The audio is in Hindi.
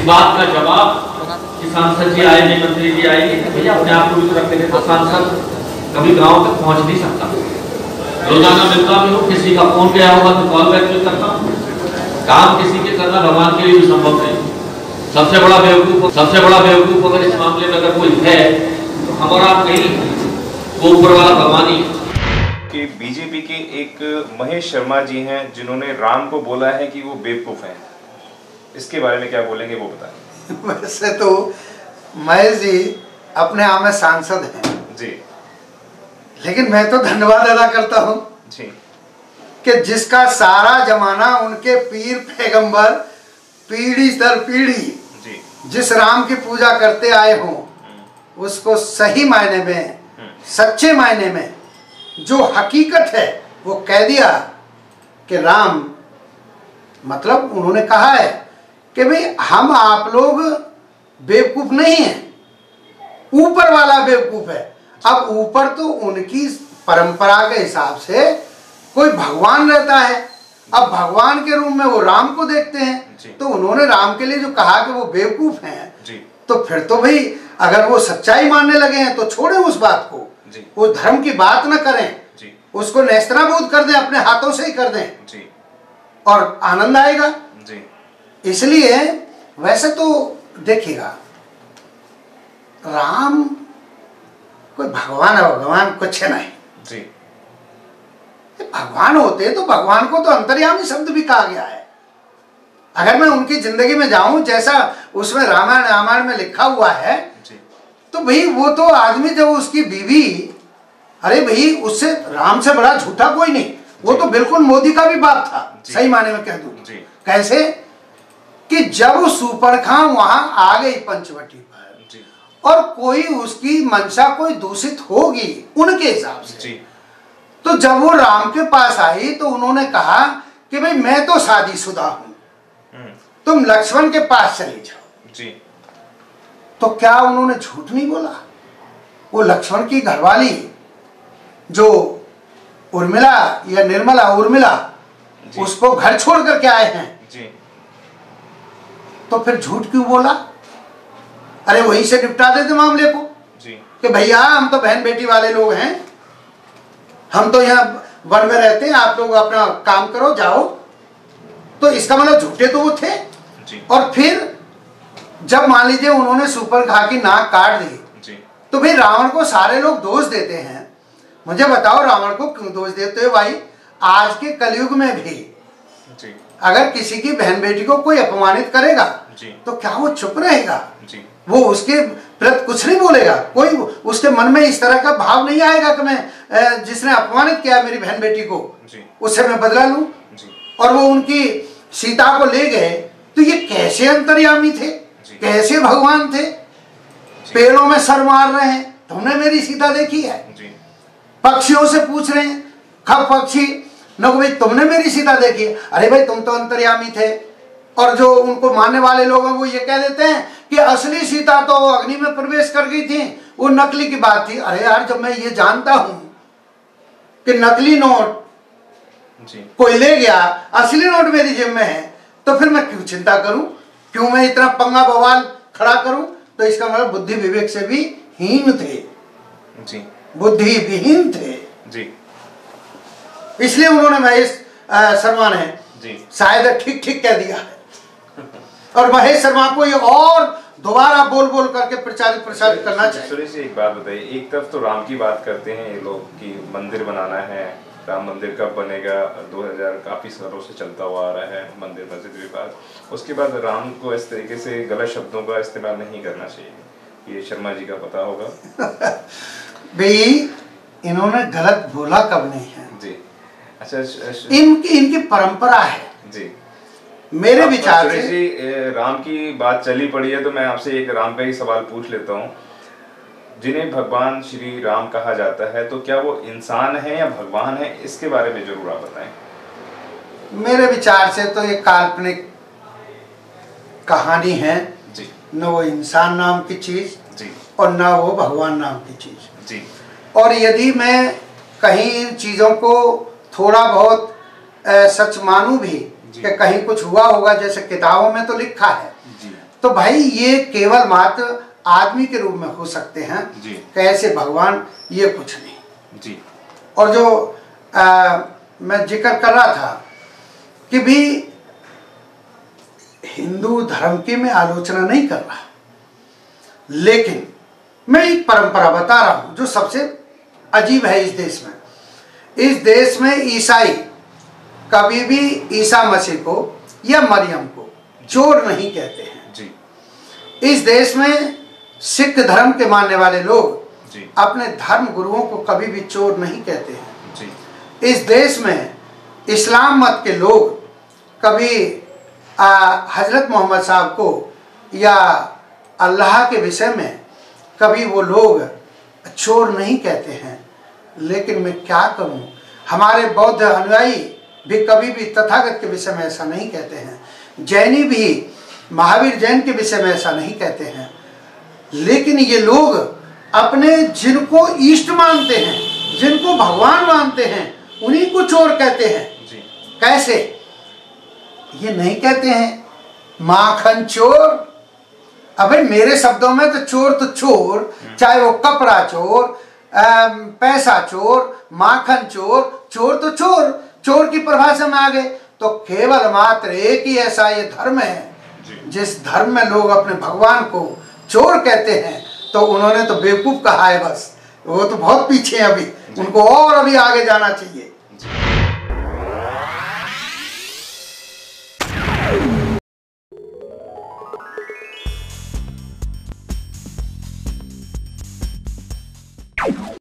बात का जवाब कि सांसद जी आए नहीं, मंत्री जी आए नहीं, भैया अपने आप को भी रख देते तो सांसद कभी गांव तक पहुंच नहीं सकता। रोजाना मिलता भी हो, किसी का फोन गया होगा तो कॉल बैक भी करता हूँ। काम किसी के करना भगवान के लिए भी संभव नहीं। सबसे बड़ा बेवकूफ अगर इस मामले में अगर कोई है तो हमारा नहीं, वो ऊपर वाला भगवान ही है। कि बीजेपी के एक महेश शर्मा जी हैं जिन्होंने राम को बोला है कि वो बेवकूफ हैं, इसके बारे में क्या बोलेंगे वो बताएं। वैसे तो महेश जी अपने आप में सांसद हैं जी, लेकिन मैं तो धन्यवाद अदा करता हूं जी कि जिसका सारा जमाना उनके पीर पैगंबर पीढ़ी दर पीढ़ी जी जिस राम की पूजा करते आए हों, उसको सही मायने में, सच्चे मायने में जो हकीकत है वो कह दिया कि राम, मतलब उन्होंने कहा है कि भाई हम आप लोग बेवकूफ नहीं हैं, ऊपर वाला बेवकूफ है। अब ऊपर तो उनकी परंपरा के हिसाब से कोई भगवान रहता है, अब भगवान के रूप में वो राम को देखते हैं, तो उन्होंने राम के लिए जो कहा कि वो बेवकूफ हैं, तो फिर तो भाई अगर वो सच्चाई मानने लगे हैं तो छोड़ें उस बात को, वो धर्म की बात न करें, उसको नेस्तनाबूद कर दें, अपने हाथों से ही कर दें और आनंद आएगा। इसलिए वैसे तो देखिएगा, राम कोई भगवान है, भगवान कुछ नहीं जी। भगवान होते तो भगवान को तो अंतर्यामी शब्द भी कहा गया है। अगर मैं उनकी जिंदगी में जाऊं जैसा उसमें रामायण में लिखा हुआ है, तो भाई वो तो आदमी जब उसकी बीवी, अरे भाई उससे राम से बड़ा झूठा कोई नहीं, वो तो बिल्कुल मोदी का भी बाप था, सही माने में कह दूं। कैसे कि जब सुपरखा वहां आ गई पंचवटी पर और कोई उसकी मंशा कोई दूषित होगी उनके हिसाब से, तो जब वो राम के पास आई तो उन्होंने कहा कि भाई मैं तो शादीशुदा हूं, तुम लक्ष्मण के पास चले जाओ जी। तो क्या उन्होंने झूठ नहीं बोला? वो लक्ष्मण की घरवाली जो उर्मिला या निर्मला, उर्मिला, उसको घर छोड़ करके आए हैं जी। तो फिर झूठ क्यों बोला? अरे वहीं से निपटा देते मामले को जी। कि भैया हम तो बहन बेटी वाले लोग हैं, हम तो यहाँ वन में रहते हैं, आप लोग अपना काम करो जाओ। तो इसका मतलब झूठे तो वो थे जी। और फिर जब मान लीजिए उन्होंने सुपरखा की नाक काट दी जी। तो भाई रावण को सारे लोग दोष देते हैं, मुझे बताओ रावण को क्यों दोष देते हो भाई? आज के कलयुग में भी जी। अगर किसी की बहन बेटी को कोई अपमानित करेगा तो क्या वो चुप रहेगा? वो उसके प्रति कुछ नहीं बोलेगा, कोई उसके मन में इस तरह का भाव नहीं आएगा कि मैं जिसने अपमानित किया मेरी बहन बेटी को उससे मैं बदला लूं। और वो उनकी सीता को ले गए तो ये कैसे अंतर्यामी थे, कैसे भगवान थे? पेड़ों में सर मार रहे हैं, तुमने मेरी सीता देखी है? पक्षियों से पूछ रहे हैं, खब पक्षी न भाई तुमने मेरी सीता देखी है? अरे भाई तुम तो अंतर्यामी थे। और जो उनको मानने वाले लोग हैं वो ये कह देते हैं कि असली सीता तो अग्नि में प्रवेश कर गई थी, वो नकली की बात थी। अरे यार, जब मैं ये जानता हूं कि नकली नोट कोई ले गया, असली नोट मेरी जेब में है, तो फिर मैं क्यों चिंता करूं, क्यों मैं इतना पंगा बवाल खड़ा करूं? तो इसका मतलब बुद्धि विवेक से भी हीन थे जी, बुद्धि विहीन थे जी। इसलिए उन्होंने महेश शर्मा ने जी शायद ठीक ठीक कह दिया है। और महेश शर्मा को ये और दोबारा बोल बोल करके प्रचारित करना चाहिए। सुरेश जी एक बात बताइए, एक तरफ तो राम की बात करते हैं ये लोग कि मंदिर बनाना है, राम मंदिर कब बनेगा, 2000 काफी सालों से चलता हुआ आ रहा है मंदिर मस्जिद विवाद। उसके बाद राम को इस तरीके से गलत शब्दों का इस्तेमाल नहीं करना चाहिए, ये शर्मा जी का पता होगा। भाई इन्होंने गलत बोला कब नहीं है जी। अच्छा, इनकी परंपरा है जी। मेरे विचार से जी राम की बात चली पड़ी है तो मैं आपसे एक राम का ही सवाल पूछ लेता हूँ। जिन्हें भगवान श्री राम कहा जाता है तो क्या वो इंसान है या भगवान है, इसके बारे में जरूर आप बताएं। मेरे विचार से तो ये काल्पनिक कहानी है जी। न वो इंसान नाम की चीज जी और न वो भगवान नाम की चीज जी। और यदि मैं कहीं इन चीजों को थोड़ा बहुत सच मानूं भी कि कहीं कुछ हुआ होगा, जैसे किताबों में तो लिखा है, तो भाई ये केवल मात्र आदमी के रूप में हो सकते हैं, कैसे भगवान, ये कुछ नहीं जी। और जो मैं जिक्र कर रहा था कि भी हिंदू धर्म की मैं आलोचना नहीं कर रहा, लेकिन मैं एक परंपरा बता रहा हूं जो सबसे अजीब है इस देश में। इस देश में ईसाई कभी भी ईसा मसीह को या मरियम को चोर नहीं कहते हैं जी। इस देश में सिख धर्म के मानने वाले लोग जी अपने धर्म गुरुओं को कभी भी चोर नहीं कहते हैं जी। इस देश में इस्लाम मत के लोग कभी हजरत मोहम्मद साहब को या अल्लाह के विषय में कभी वो लोग चोर नहीं कहते हैं। लेकिन मैं क्या करूं, हमारे बौद्ध अनुयायी भी कभी भी तथागत के विषय में ऐसा नहीं कहते हैं, जैनी भी महावीर जैन के विषय में ऐसा नहीं कहते हैं। लेकिन ये लोग अपने जिनको इष्ट मानते हैं, जिनको भगवान मानते हैं, उन्हीं को चोर कहते हैं जी। कैसे? ये नहीं कहते हैं माखन चोर। अबे मेरे शब्दों में तो चोर, चाहे वो कपड़ा चोर, पैसा चोर, माखन चोर, चोर तो चोर की परिभाषा में आ गए। तो केवल मात्र एक ही ऐसा ये धर्म है जिस धर्म में लोग अपने भगवान को चोर कहते हैं, तो उन्होंने तो बेवकूफ कहा है बस। वो तो बहुत पीछे हैं, अभी उनको और अभी आगे जाना चाहिए।